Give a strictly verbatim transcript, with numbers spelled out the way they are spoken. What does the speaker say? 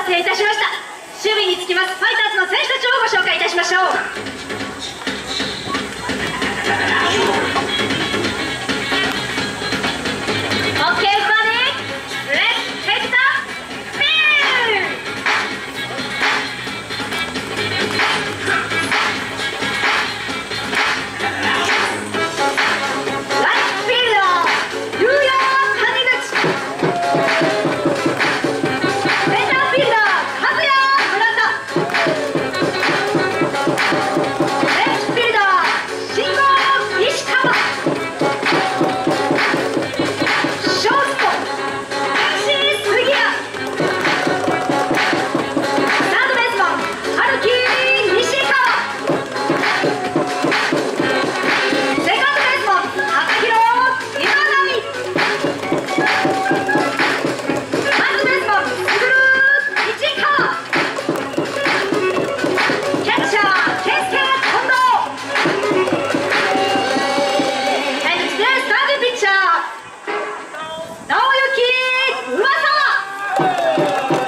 達成いたしました。守備につきますファイターズの選手たちをご紹介いたしましょう。直行上沢